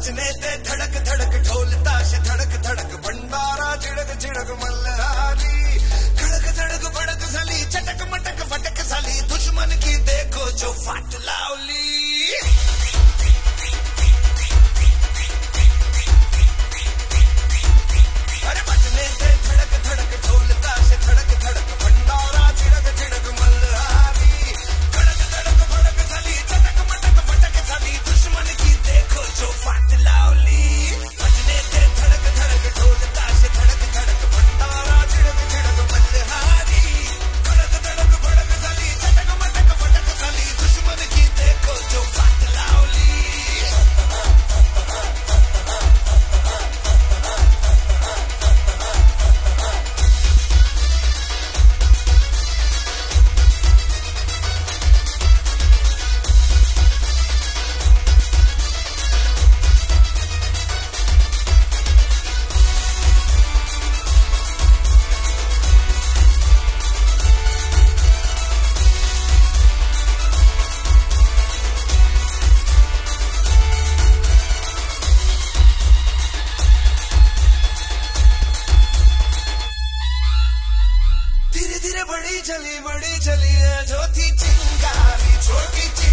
बजने ते धड़क धड़क ढोल ताश धड़क धड़क भंडारा झिड़क झिड़क मल्हारी खड़क धड़क भड़क साली चटक मटक फटक साली दुश्मन की देखो जो फाट लावली। अरे बजने ते धड़क धड़क ढोल ताश धड़क धड़क भंडारा झिड़क झिड़क मल्हारी खड़क धड़क भड़क साली चटक मटक फटक साली दुश्मन की देखो जो फाट लावली। बजने ते धड़क धड़क ढोल ताश धड़क धड़क भंडारा झिड़क झिड़क मल्हारी खड़क धड़क भड़क साली चटक मटक फटक साली दुश्मन की देखो जो फाट लावली। धीरे धीरे बड़ी चली है जो थी चिंगारी छोटी